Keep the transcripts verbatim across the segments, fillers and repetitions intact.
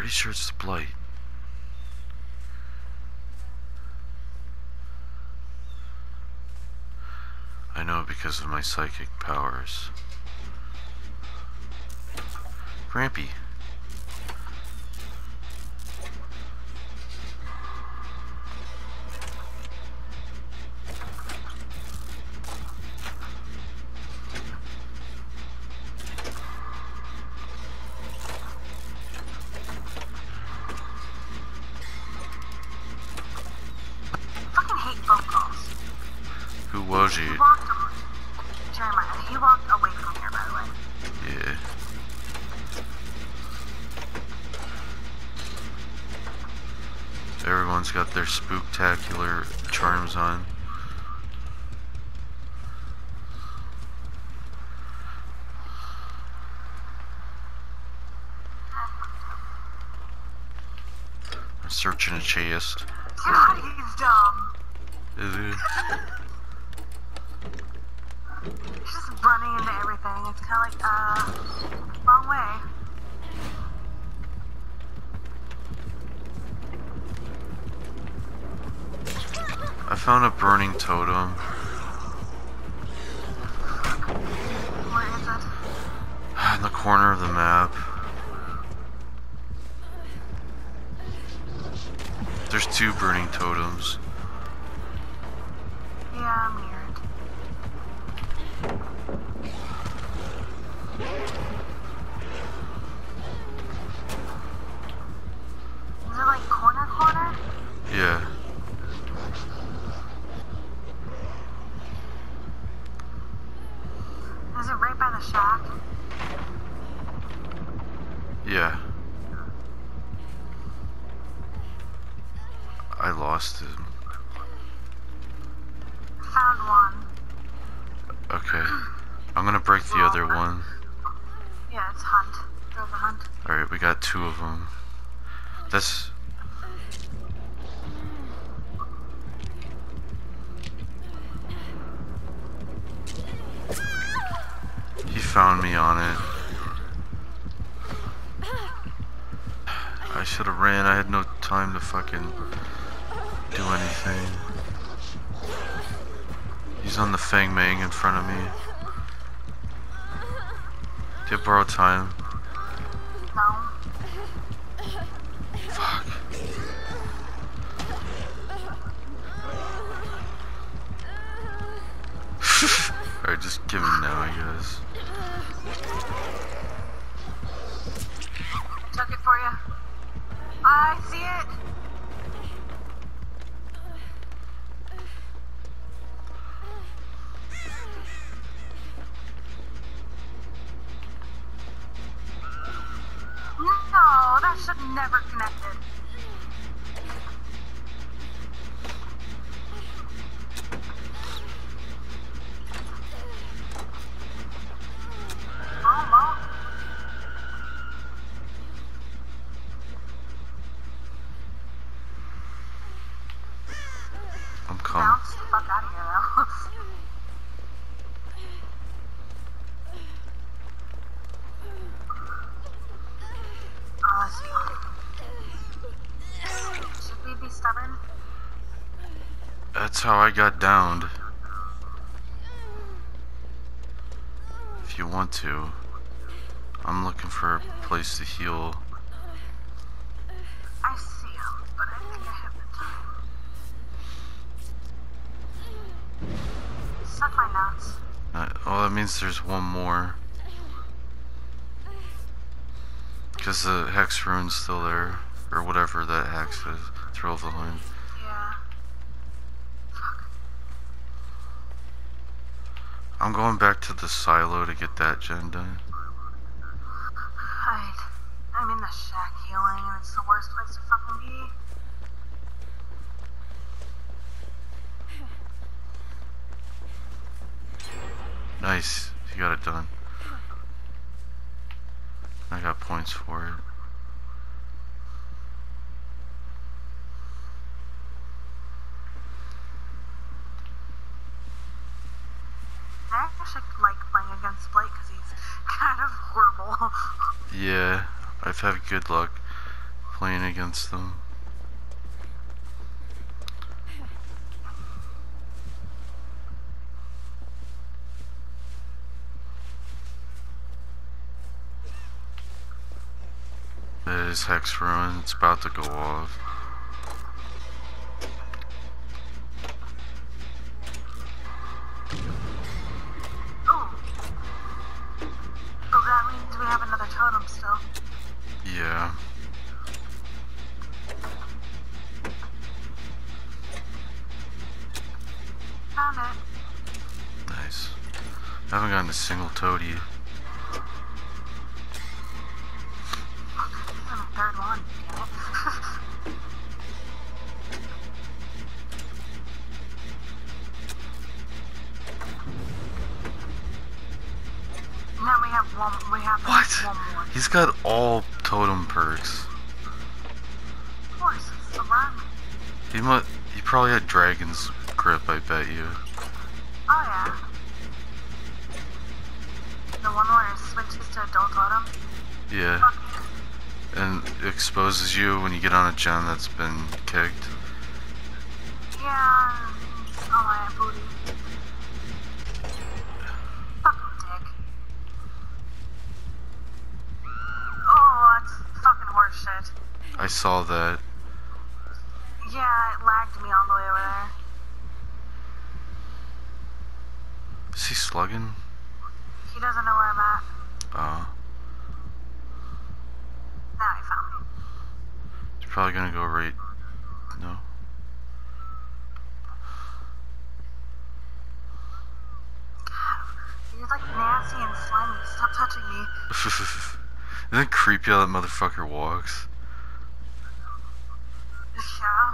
pretty sure it's the Blight. I know because of my psychic powers. Grampy. Who was he? He walked away. Jeremiah, he walked away from here, by the way. Yeah. Everyone's got their spooktacular charms on. I'm searching a chest. God, he's dumb. Is it? He's just running into everything. It's kind of like, uh, wrong way. I found a burning totem. Where is it? In the corner of the map. There's two burning totems. Yeah, I'm weird. Is it like corner corner? Yeah. Is it right by the shack? Yeah. I lost him. Found one. Okay. I'm gonna break the other one. Yeah, it's Hunt. Go the Hunt. Alright, we got two of them. That's... He found me on it. I should have ran. I had no time to fucking do anything. He's on the Fang Mang in front of me. Do you borrow time? No. Fuck. Alright, just give him now, I guess. Took it for you. I see it. No, that should never connected. Oh, well. I'm coming. Bounce the fuck out of here, though. Oh, let's see. Should we be stubborn? That's how I got downed. If you want to. I'm looking for a place to heal. I see him, but I think I haven't. Suck my nuts. Uh, well, that means there's one more. Because the hex rune's still there. Or whatever that hex is. Thrill of the Line. Yeah. Fuck. I'm going back to the silo to get that gen done. Right. I'm in the shack healing, and it's the worst place to fucking be. Nice. You got it done. I got points for it. I actually like playing against Blake because he's kind of horrible. Yeah, I've had good luck. playing against them. There's Hex Ruin, it's about to go off. Yeah. Found it. Nice. I haven't gotten a single toad yet. I'm the third one. Now we have one. We have What? one more. He's got all totem perks. Of course, it's the run. He must. He probably had Dragon's Grip, I bet you. Oh yeah. The one where it switches to adult autumn. Yeah. And it exposes you when you get on a gen that's been kicked. Yeah. Oh my booty. Fucking dick. Oh, that's fucking horseshit. I saw that. Yeah, it lagged me all the way over there. Is he slugging? He doesn't know where I'm at. Oh. Now he found me. He's probably gonna go right. No. You're like nasty and slimy. Stop touching me. Isn't it creepy how that motherfucker walks? Yeah.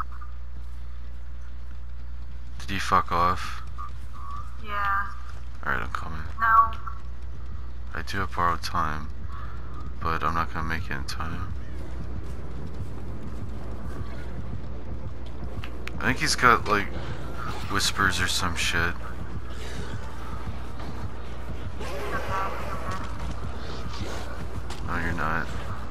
Did he fuck off? Yeah. Alright, I'm coming. No. I do have borrowed time, but I'm not gonna make it in time. I think he's got like whispers or some shit. No, you're not.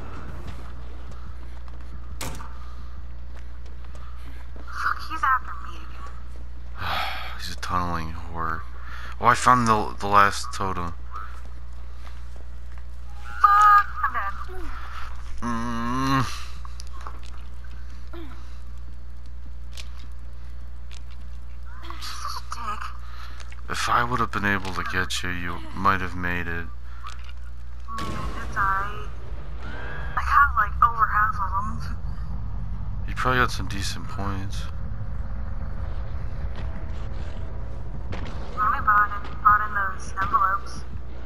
Fuck, he's after me again. He's a tunneling whore. Oh, I found the the last totem. Fuck, I'm dead. Mm. Such a dick. If I would have been able to get you, you might have made it. Man, it's alright. I got like over half of them. You probably got some decent points. Let me bought in, bought in those envelopes.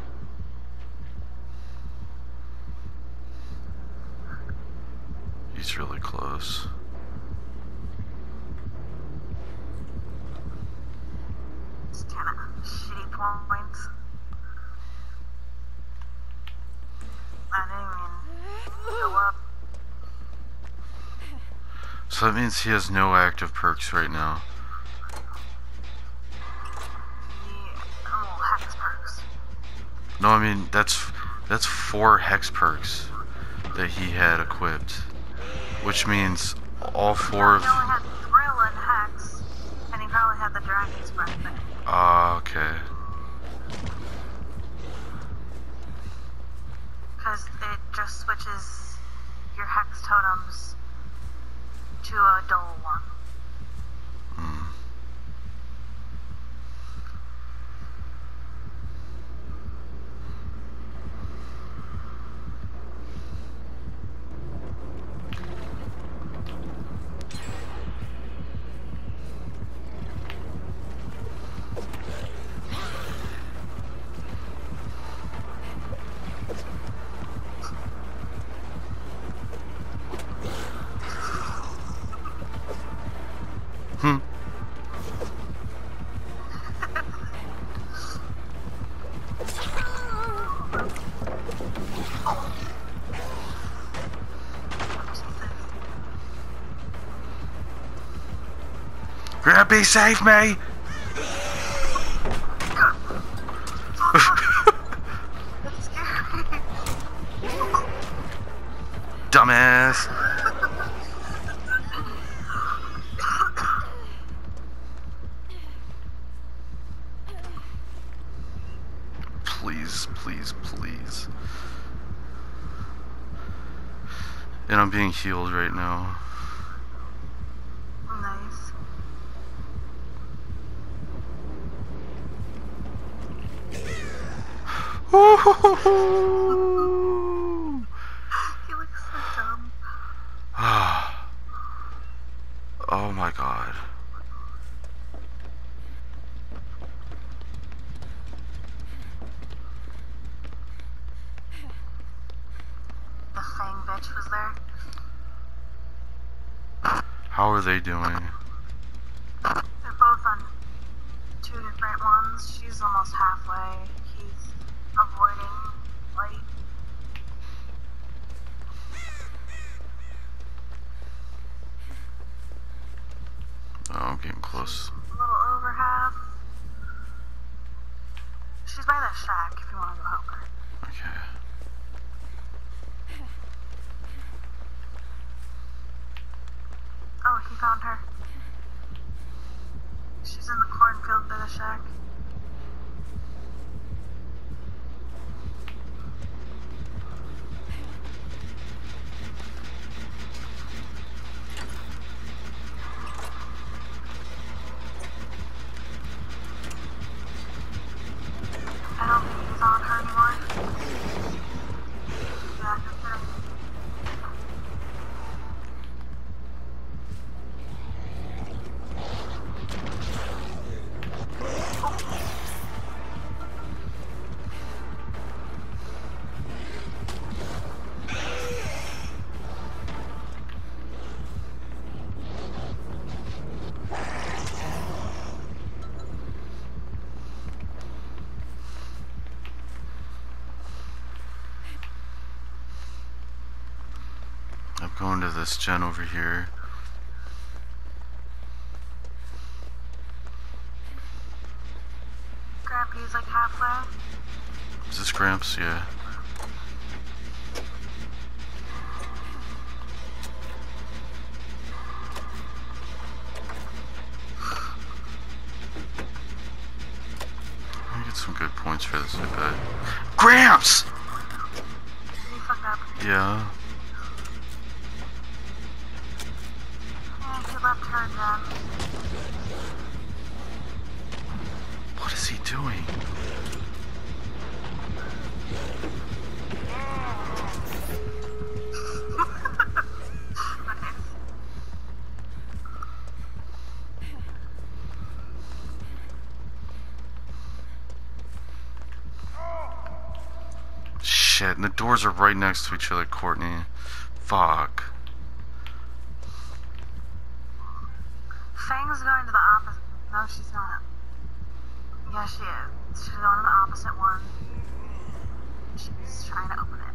He's really close. It's kind of shitty points. I didn't even go up. So that means he has no active perks right now. Yeah, oh, hex perks. No, I mean that's that's four hex perks that he had equipped, which means all four of. He only had Thrill and Hex, and he probably had the Dragon's Breath thing. Ah, uh, okay. Because it just switches your Hex totems to a dull one. Hmm. Hmm. Grabby, save me! That's scary. Dumbass! And I'm being healed right now. Nice. He looks so dumb. Oh my god. The Fang bitch was there. How are they doing? They're both on two different ones. She's almost halfway. He's avoiding light. Oh, I'm getting close. A little over half. She's by the shack if you want to go help her. Okay. Oh, he found her. She's in the cornfield by the shack. I don't think he's on her anymore. Yeah, just kidding. I'm going to this gen over here. Grampy's like halfway. Is this Gramps? Yeah. I get some good points for this, I bet. Gramps! Did he fuck up? Yeah. Yeah, he left her again. What is he doing? Shit, and the doors are right next to each other, Courtney. Fuck. Fang's going to the opposite. No, she's not. Yeah, she is. She's going to the opposite one. She's trying to open it.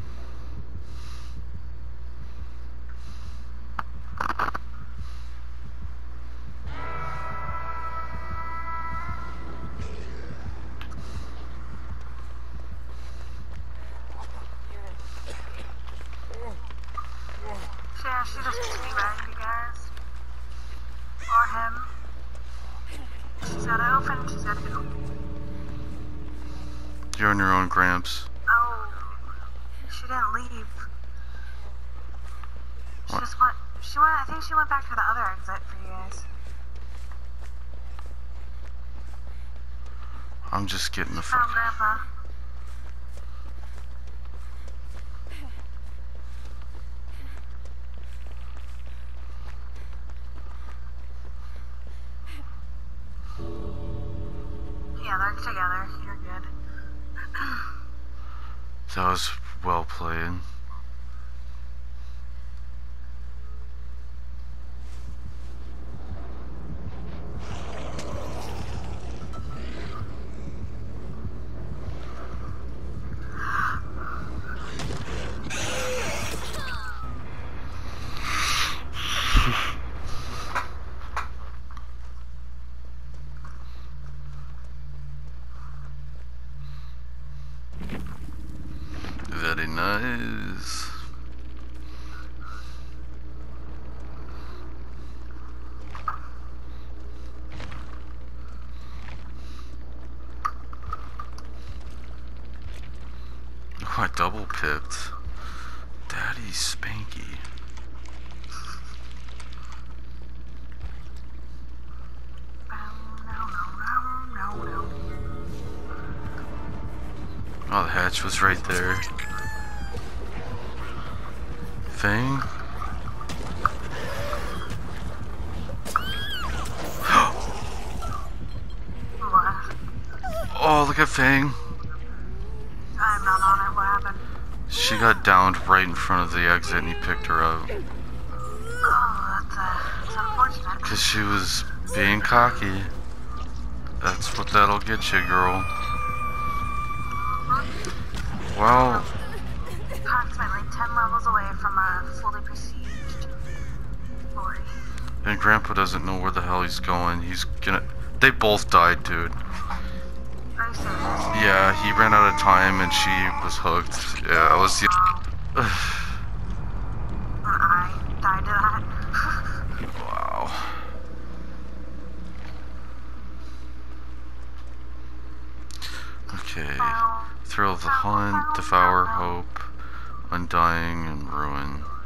Yeah, she just teabagged you guys. Or him. She's gotta open, she's gotta go. You're on your own, Gramps. Oh, she didn't leave. She What? just went, she went, I think she went back to the other exit for you guys. I'm just getting the Found fuck. Grandpa. Yeah, they're together. You're good. That was well played. Very nice. Oh, I double pipped. Daddy. He's Spanky. Oh, the hatch was right there. Fang? Oh, look at Fang. I'm not on it. What happened? She got downed right in front of the exit and he picked her up. Oh, that's, uh, that's unfortunate. Because she was being cocky. That's what that'll get you, girl. Well, Approximately ten levels away from a fully besieged forty. and Grandpa doesn't know where the hell he's going. He's gonna... They both died, dude. Are you serious? Yeah, he ran out of time and she was hooked. Yeah, I was the... I died to that. Wow. Okay. Thrill of the Hunt, Devour Hope, Undying, and Ruin.